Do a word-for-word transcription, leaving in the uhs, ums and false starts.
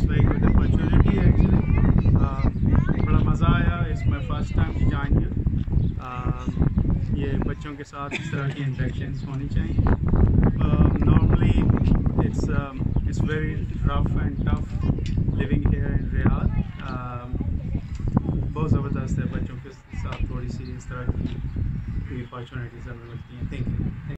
Very good opportunity actually. बड़ा मज़ा आया। It's my first time to join here. ये बच्चों के साथ इस तरह की इंटरेक्शंस होनी चाहिए। Normally it's it's very rough and tough living here in Riyadh. बहुत ज़बरदस्त है, बच्चों के साथ थोड़ी सी इस तरह की अपॉर्चुनिटीज़ हमें मिलती हैं। Thank you.